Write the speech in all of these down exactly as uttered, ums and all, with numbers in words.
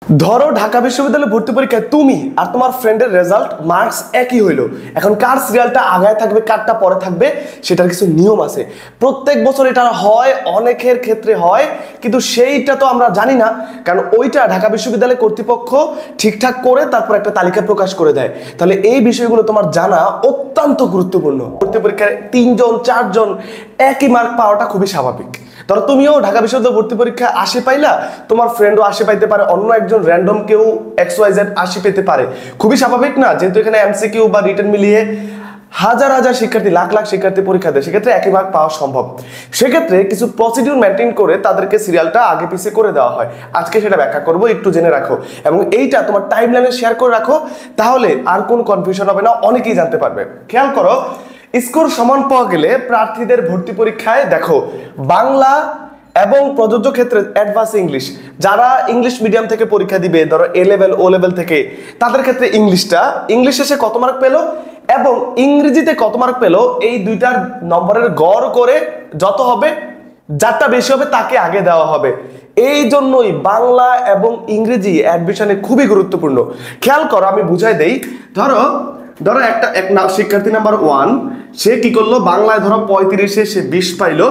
ধরো ঢাকা বিশ্ববিদ্যালয়ে ভর্তি পরীক্ষায় তুমি আর তোমার ফ্রেন্ডের রেজাল্ট মার্কস একই হইলো, এখন কার সিরিয়ালটা আগায় থাকবে কারটা পরে থাকবে সেটার কিছু নিয়ম আছে। প্রত্যেক বছর এটা হয়, অনেকের ক্ষেত্রে হয়, কিন্তু সেইটা তো আমরা জানি না, কারণ ওইটা ঢাকা বিশ্ববিদ্যালয় কর্তৃপক্ষ ঠিকঠাক করে তারপর একটা তালিকা প্রকাশ করে দেয়। তাহলে এই বিষয়গুলো তোমার জানা অত্যন্ত গুরুত্বপূর্ণ। ভর্তি পরীক্ষায় তিনজন চারজন একই মার্ক পাওয়াটা খুবই স্বাভাবিক। ধরো তুমিও ঢাকা বিশ্ববিদ্যালয় ভর্তি পরীক্ষা আশি পাইলা, তোমার ফ্রেন্ডও আশি পাইতে পারে, অন্য একজন র্যান্ডম কেউ এক্স ওয়াই জেড আশি পেতে পারে, খুবই স্বাভাবিক না? যেহেতু এখানে এমসিকিউ বা রিটেন মিলিয়ে হাজার হাজার শিক্ষার্থী, লাখ লাখ শিক্ষার্থী পরীক্ষা দেয়, সেক্ষেত্রে একই মার্ক পাওয়া সম্ভব। সেক্ষেত্রে কিছু প্রসিডিউর মেনটেন করে তাদেরকে সিরিয়ালটা আগে পিছিয়ে করে দেওয়া হয়। আজকে সেটা ব্যাখ্যা করবো, একটু জেনে রাখো এবং এইটা তোমার টাইম লাইনে শেয়ার করে রাখো, তাহলে আর কোনো কনফিউশন হবে না, অনেকেই জানতে পারবে। খেয়াল করো, স্কোর সমান পাওয়া গেলে প্রার্থীদের ভর্তি পরীক্ষায় দেখো বাংলা এবং প্রযোজ্য ক্ষেত্রে অ্যাডভান্স ইংলিশ, যারা ইংলিশ মিডিয়াম থেকে পরীক্ষা দিবে, ধরো এ লেভেল ও লেভেল থেকে, তাদের ক্ষেত্রে ইংলিশটা ইংলিশ শেষে কত মার্ক পেলো এবং ইংরেজিতে কত মার্ক পেলো, এই দুইটার নম্বরের গড় করে যত হবে, যারটা বেশি হবে তাকে আগে দেওয়া হবে। এই জন্যই বাংলা এবং ইংরেজি অ্যাডমিশনে খুবই গুরুত্বপূর্ণ। খেয়াল করো, আমি বুঝাই দেই। ধরো ধরো একটা এক শিক্ষার্থী নাম্বার ওয়ান, সে কি করলো, বাংলায় ধরো পঁয়ত্রিশে সে বিশ পাইলো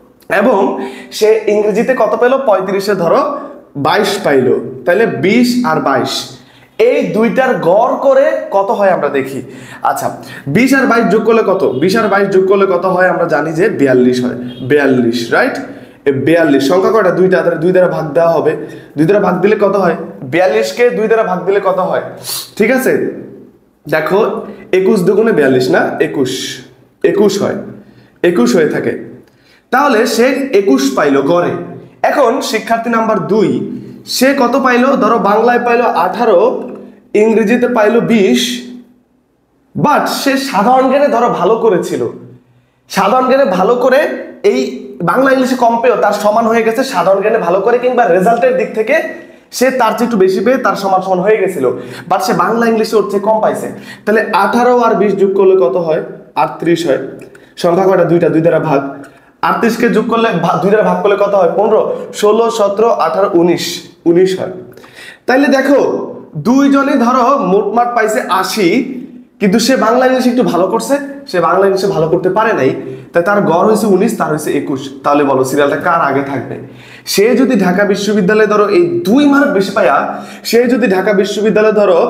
এবং সে ইংরেজিতে কত পেলো, পঁয়ত্রিশে ধরো বাইশ পাইলো, তাহলে বিশ আর বাইশ এই দুইটার গড় করে কত হয় আমরা দেখি। আচ্ছা, বিশ আর বাইশ যোগ করলে কত, বিশ আর বাইশ যোগ করলে কত হয় আমরা জানি যে বিয়াল্লিশ হয়, বিয়াল্লিশ, রাইট? বিয়াল্লিশ সংখ্যা কয়টা, দুইটা, দুই দ্বারা ভাগ দেওয়া হবে, দুই দ্বারা ভাগ দিলে কত হয়, বিয়াল্লিশকে দুই দ্বারা ভাগ দিলে কত হয়, ঠিক আছে? দেখো একুশ দুগুণে বিয়াল্লিশ না, একুশ, একুশ হয়, একুশ হয়ে থাকে। তাহলে সে একুশ পাইলো গড়ে। এখন শিক্ষার্থী নাম্বার দুই, সে কত পাইলো, ধরো বাংলায় পাইলো আঠারো, ইংরেজিতে পাইলো বিশ, বাট সে সাধারণ জ্ঞানে ধরো ভালো করেছিল, সাধারণ জ্ঞানে ভালো করে এই বাংলা ইংলিশে কম পেয়েও তার সমান হয়ে গেছে সাধারণ জ্ঞানে ভালো করে, কিংবা রেজাল্টের দিক থেকে সে তার চেয়ে একটু বেশি পেয়ে তার সমান সমান হয়ে গেছিল, বাট সে বাংলা ইংলিশে ওর চেয়ে কম পাইছে। তাহলে আঠারো আর বিশ যোগ করলে কত হয়, আটত্রিশ হয়। সংখ্যা কয়টা, দুইটা, দুই দ্বারা ভাগ। আটত্রিশকে যোগ করলে দুই দ্বারা ভাগ করলে কত হয়, পনেরো, ষোলো, সতেরো, আঠারো, উনিশ, উনিশ হয়। তাইলে দেখো দুইজনে ধরো মোট মার্ক পাইছে আশি, কিন্তু সে বাংলা ইংলিশে একটু ভালো করছে, সে বাংলা ইংলিশে ভালো করতে পারে নাই, তাই তার গড় হয়েছে উনিশ, তার হয়েছে একুশ। তাহলে বলো সিরিয়ালটা কার আগে থাকবে? সে যদি ঢাকা বিশ্ববিদ্যালয়ে ধরো এই দুই মার্ক বেশি পায়া, সে যদি ঢাকা বিশ্ববিদ্যালয়ে ধরো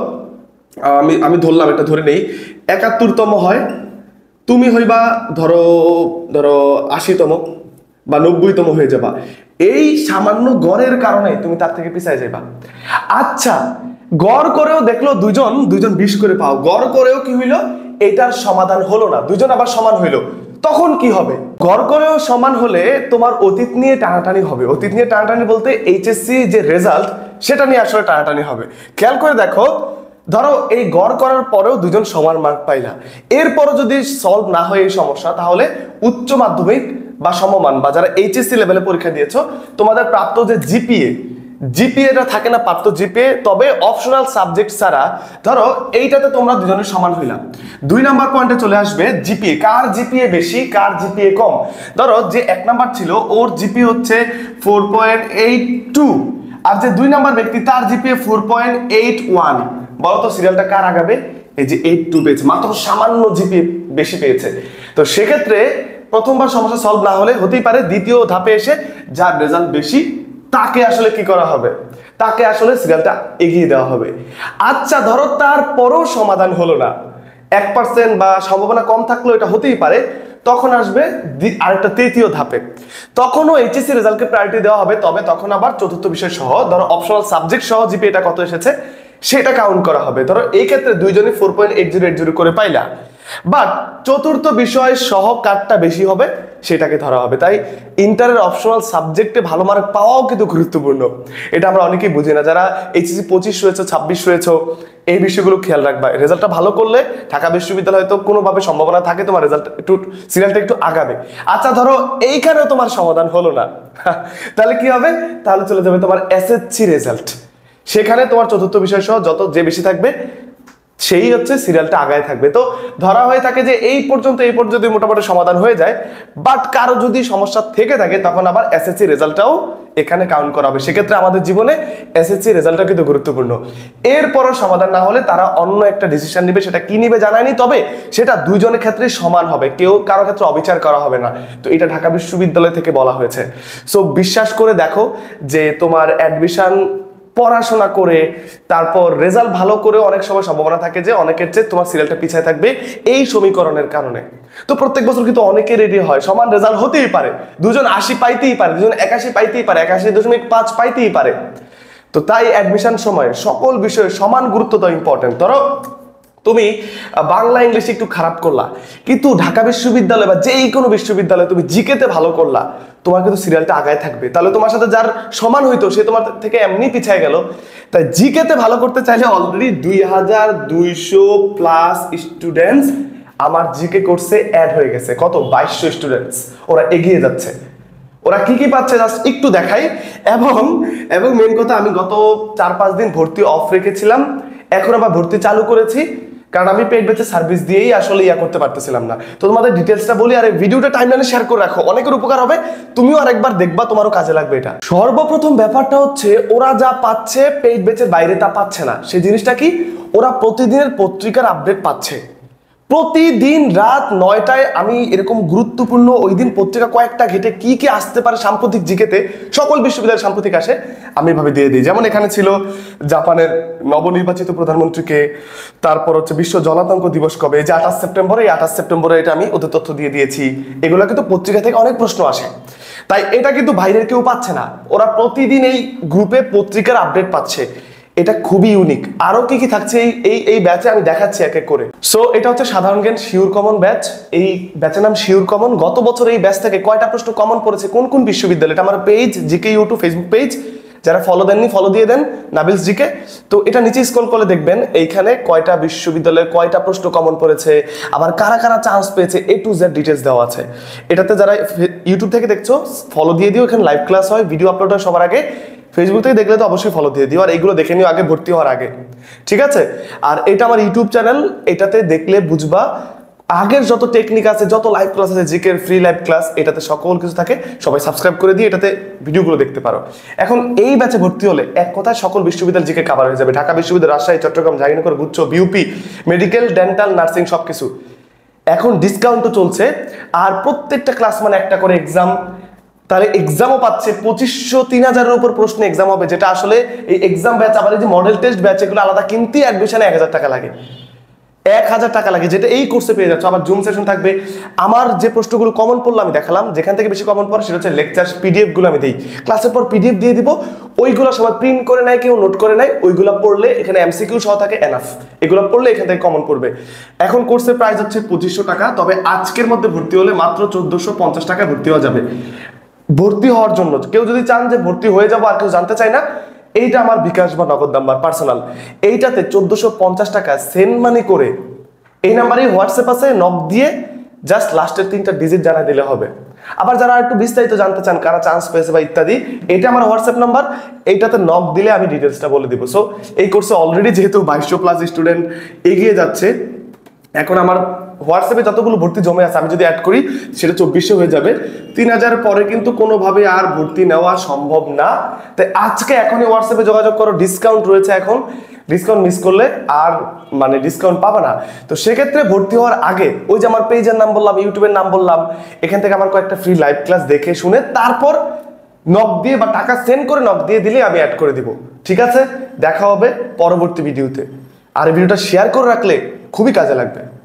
আমি আমি ধরলাম, এটা ধরে নেই, একাত্তরতম হয়, তুমি হইবা ধরো ধরো আশিতম বা নব্বইতম হয়ে যাবা, এই সামান্য গড়ের কারণে তুমি তার থেকে পিছায় যাবা। আচ্ছা, গড় করেও দেখলো দুইজন দুইজন বিশ করে পাও, গড় করেও কি হইলো, এটার সমাধান হলো না, দুইজন আবার সমান হইলো, তখন কি হবে? গড় করেও সমান হলে তোমার অতীত নিয়ে টানাটানি হবে। অতীত নিয়ে টানাটানি বলতে এইচএসসি যে রেজাল্ট সেটা নিয়ে আসলে টানাটানি হবে। খেয়াল করে দেখো, ধরো এই গড় করার পরেও দুজন সমান মার্ক পাইলা, এরপরও যদি সলভ না হয় এই সমস্যা, তাহলে উচ্চ মাধ্যমিক বা সমমান বা যারা এইচএসসি লেভেলে পরীক্ষা দিয়েছো, তোমাদের প্রাপ্ত যে জিপিএ, জিপিএটা থাকে না, প্রাপ্ত জিপিএ, তবে অপশনাল সাবজেক্ট ছাড়া ধরো এইটাতে তোমরা দুজনের সমান হইলাম। দুই নাম্বার পয়েন্টে চলে আসবে জিপিএ, কার জিপিএ বেশি কার জিপিএ কম। ধরো যে এক নাম্বার ছিল ওর জিপিএ হচ্ছে ফোর পয়েন্ট এইট টু, আর যে দুই নাম্বার ব্যক্তি তার GPA four point eight one. বলতো সিরিয়ালটা কার আগাবে? এই যে এইট টু পেয়েছে, মাত্র সামান্য জিপিএ বেশি পেয়েছে। তো সেক্ষেত্রে প্রথমবার সমস্যা সলভ না হলে হতেই পারে দ্বিতীয় ধাপে এসে যার রেজাল্ট বেশি তাকে আসলে কি করা হবে, তাকে আসলে সিরিয়ালটা এগিয়ে দেওয়া হবে। আচ্ছা, ধরো তারপরও সমাধান হলো না, এক পার্সেন্ট বা সম্ভাবনা কম থাকলেও এটা হতেই পারে, তখন আসবে আরেকটা তৃতীয় ধাপে, তখনও এইচএসসি রেজাল্টকে প্রায়োরিটি দেওয়া হবে, তবে তখন আবার চতুর্থ বিষয় সহ ধরো অপশনাল সাবজেক্ট সহ জিপিএটা কত এসেছে সেটা কাউন্ট করা হবে। ধরো এই ক্ষেত্রে দুইজনই four point eight zero eight zero করে পাইলা, বাট চতুর্থ বিষয় সহ কারটা বেশি হবে সেটাকে ধরা হবে। তাই ইন্টারের অপশনাল সাবজেক্টে ভালো মার্ক পাওয়াও কিন্তু গুরুত্বপূর্ণ, এটা আমরা অনেকেই বুঝি না। যারা এইচএসসি পঁচিশ রয়েছে, ছাব্বিশ রয়েছে, এই বিষয়গুলো খেয়াল রাখবা। রেজাল্টটা ভালো করলে ঢাকা বিশ্ববিদ্যালয়ে তো কোনোভাবে সম্ভাবনা থাকে তোমার রেজাল্ট একটু সিরিয়ালটা একটু আগাবে। আচ্ছা, ধরো এইখানেও তোমার সমাধান হলো না, তাহলে কি হবে? তাহলে চলে যাবে তোমার এসএসসি রেজাল্ট, সেখানে তোমার চতুর্থ বিষয় সহ যত যে বেশি থাকবে সেই হচ্ছে সিরিয়ালটা আগায় থাকবে। তো ধরা হয়ে থাকে যে এই পর্যন্ত এই পর্যন্ত মোটামুটি সমাধান হয়ে যায়, বাট কারো যদি সমস্যা থেকে থাকে তখন আবার এসএসসি রেজাল্টটাও এখানে কাউন্ট করা হবে। সেক্ষেত্রে আমাদের জীবনে এসএসসি রেজাল্টটা কিন্তু গুরুত্বপূর্ণ। এরপরও সমাধান না হলে তারা অন্য একটা ডিসিশন নিবে, সেটা কি নিবে জানায়নি, তবে সেটা দুইজনের ক্ষেত্রে সমান হবে, কেউ কারো ক্ষেত্রে অবিচার করা হবে না। তো এটা ঢাকা বিশ্ববিদ্যালয় থেকে বলা হয়েছে। সো বিশ্বাস করে দেখো যে তোমার অ্যাডমিশন পড়াশোনা করে তারপর রেজাল্ট ভালো করে অনেক সময় সম্ভাবনা থাকে যে অনেকের চেয়ে তোমার সিরিয়ালটা পিছায় থাকবে এই সমীকরণের কারণে। তো প্রত্যেক বছর কিন্তু অনেকে রেডি হয়, সমান রেজাল্ট হতেই পারে, দুজন আশি পাইতেই পারে, দুজন একাশি পাইতেই পারে, একাশি দশমিক পাঁচ পাইতেই পারে। তো তাই অ্যাডমিশন সময় সকল বিষয়ে সমান গুরুত্ব দেওয়া ইম্পর্টেন্ট। ধরো তুমি বাংলা ইংলিশে একটু খারাপ করলা, কিন্তু ঢাকা বিশ্ববিদ্যালয় বা যেই কোনো বিশ্ববিদ্যালয়ে তুমি জিকেতে ভালো করলা, তোমার কিন্তু সিরিয়ালটা আগায় থাকবে। তাহলে তোমার সাথে যার সমান হইতো সে তোমার থেকে এমনি পিছিয়ে গেল। তাই জিকেতে ভালো করতে চাইলে অলরেডি দুই হাজার দুইশো প্লাস স্টুডেন্টস আমার জিকে কোর্সে অ্যাড হয়ে গেছে। কত? বাইশশো স্টুডেন্টস। ওরা এগিয়ে যাচ্ছে। ওরা কি কি পাচ্ছে জাস্ট একটু দেখাই। এবং এবং মেন কথা, আমি গত চার পাঁচ দিন ভর্তি অফ রেখেছিলাম, এখন আবার ভর্তি চালু করেছি, কারণ আমি পেইড ব্যাচে সার্ভিস দিয়েই আসলে ইয়া করতে পারতেছিলাম না। তো তোমাদের ডিটেলসটা বলি, আর এই ভিডিওটা টাইমলাইনে শেয়ার করে রাখো, অনেকের উপকার হবে, তুমিও আরেকবার দেখবা, তোমারও কাজে লাগবে এটা। সর্বপ্রথম ব্যাপারটা হচ্ছে ওরা যা পাচ্ছে পেইড ব্যাচের বাইরে তা পাচ্ছে না। সেই জিনিসটা কি? ওরা প্রতিদিনের পত্রিকার আপডেট পাচ্ছে। প্রতিদিন রাত নয়টায় আমি এরকম গুরুত্বপূর্ণ ওই দিন পত্রিকা কয়েকটা ঘেটে কি কি আসতে পারে সাম্প্রতিক জিকেতে, সকল বিশ্ববিদ্যালয়ের সাম্প্রতিক আসে, আমি এভাবে দিয়ে দিই। যেমন এখানে ছিল জাপানের নবনির্বাচিত প্রধানমন্ত্রীকে, তারপর হচ্ছে বিশ্ব জলাতঙ্ক দিবস কবে, যে আঠাশ সেপ্টেম্বরে, এই আঠাশ সেপ্টেম্বরে এটা আমি ওদের তথ্য দিয়ে দিয়েছি। এগুলো কিন্তু পত্রিকা থেকে অনেক প্রশ্ন আসে, তাই এটা কিন্তু বাইরের কেউ পাচ্ছে না। ওরা প্রতিদিন এই গ্রুপে পত্রিকার আপডেট পাচ্ছে। এটা খুবই ইউনিক। আরো কি কি থাকছে এই এই ব্যাচে আমি দেখাচ্ছি এক এক করে। সো এটা হচ্ছে সাধারণ জ্ঞান শিওর কমন ব্যাচ। এই ব্যাচের নাম শিওর কমন। গত বছর এই ব্যাচ থেকে কয়টা প্রশ্ন কমন পড়েছে কোন কোন বিশ্ববিদ্যালয়, এটা আমার page GK YouTube Facebook page, যারা ফলো দেননি ফলো দিয়ে দেন, নাবিলস জিকে। তো এটা নিচে স্ক্রল করে দেখবেন এইখানে কয়টা বিশ্ববিদ্যালয়ে কয়টা প্রশ্ন কমন পড়েছে, আবার কারা কারা চান্স পেয়েছে, এ টু জেড ডিটেলস দেওয়া আছে। এটাতে যারা ইউটিউব থেকে দেখছো ফলো দিয়ে দিও, এখানে লাইভ ক্লাস হয়, ভিডিও আপলোড হয় সবার আগে। ফেসবুক থেকে দেখলে তো অবশ্যই ফলো দিয়ে দিও, আর এইগুলো দেখে নিও আগে ভর্তি হওয়ার আগে, ঠিক আছে? আর এটা আমার ইউটিউব চ্যানেল, এটাতে দেখলে বুঝবা আগের যত টেকনিক আছে, যত লাইভ ক্লাস আছে, জিকের ফ্রি লাইভ ক্লাস, এটাতে সকল কিছু থাকে। সবাই সাবস্ক্রাইব করে দিয়ে এটাতে ভিডিওগুলো দেখতে পারো। এখন এই ব্যাচে ভর্তি হলে এক কথায় সকল বিশ্ববিদ্যালয় জিকে কভার হয়ে যাবে। ঢাকা বিশ্ববিদ্যালয়, রাজশাহী, চট্টগ্রাম, জাহাঙ্গীরনগর, গুচ্ছ, বিউপি, মেডিকেল, ডেন্টাল, নার্সিং সবকিছু। এখন ডিসকাউন্টও চলছে, আর প্রত্যেকটা ক্লাস মানে একটা করে এক্সাম। তাহলে এক্সামও পাচ্ছে পঁচিশশো, তিন হাজারের উপর প্রশ্ন এক্সাম হবে, যেটা আসলে এই এক্সাম ব্যাচ, আবার এই যে মডেল টেস্ট ব্যাচ, এগুলো আলাদা কিনতে অ্যাডমিশনে এক হাজার টাকা লাগে, এক হাজার টাকা লাগে, যেটা এই কোর্সে পেয়ে যাচ্ছে। আবার জুম সেশন থাকবে। আমার যে প্রশ্নগুলো কমন পড়লো আমি দেখালাম, যেখান থেকে বেশি কমন পড়ে সেটা হচ্ছে লেকচার পিডিএফ গুলো আমি দিই, ক্লাসের পর পিডিএফ দিয়ে দিব, ওইগুলো সবাই প্রিন্ট করে নেয়, কেউ নোট করে নেয়, ওইগুলো পড়লে এখানে এমসিকিউ সহ থাকে, এনাফ। এগুলো পড়লে এখান থেকে কমন পড়বে। এখন কোর্সের প্রাইস হচ্ছে পঁচিশশো টাকা, তবে আজকের মধ্যে ভর্তি হলে মাত্র চোদ্দশো পঞ্চাশ টাকা ভর্তি হওয়া যাবে। ভর্তি হওয়ার জন্য কেউ যদি চান যে ভর্তি হয়ে যাবো আর কেউ জানতে চায় না, এইটা আমার বিকাশ বা নগদ নাম্বার পার্সোনাল, এইটাতে চোদ্দশো পঞ্চাশ টাকা সেন্ড মানি করে এই নাম্বারে হোয়াটসঅ্যাপ আছে, নক দিয়ে জাস্ট লাস্টের তিনটা ডিজিট জানা দিলে হবে। আবার যারা একটু বিস্তারিত জানতে চান কারা চান্স পেয়েছে বা ইত্যাদি, এটা আমার হোয়াটসঅ্যাপ নাম্বার, এইটাতে নক দিলে আমি ডিটেলসটা বলে দিব। সো এই কোর্সে অলরেডি যেহেতু বাইশশো প্লাস স্টুডেন্ট এগিয়ে যাচ্ছে, এখন আমার হোয়াটসঅ্যাপে যতগুলো ভর্তি জমে আছে আমি যদি অ্যাড করি সেটা চব্বিশশো হয়ে যাবে। তিন হাজার পরে কিন্তু কোনোভাবে আর ভর্তি নেওয়া সম্ভব না। তাই আজকে এখনই হোয়াটসঅ্যাপে যোগাযোগ করো, ডিসকাউন্ট রয়েছে এখন, ডিসকাউন্ট মিস করলে আর মানে ডিসকাউন্ট পাবে না। তো সেক্ষেত্রে ভর্তি হওয়ার আগে ওই যে আমার পেজের নাম বললাম, ইউটিউবের নাম বললাম, এখান থেকে আমার কয়েকটা ফ্রি লাইভ ক্লাস দেখে শুনে তারপর নক দিয়ে বা টাকা সেন্ড করে নক দিয়ে দিলে আমি অ্যাড করে দিব, ঠিক আছে? দেখা হবে পরবর্তী ভিডিওতে। আর এই ভিডিওটা শেয়ার করে রাখলে খুবই কাজে লাগবে।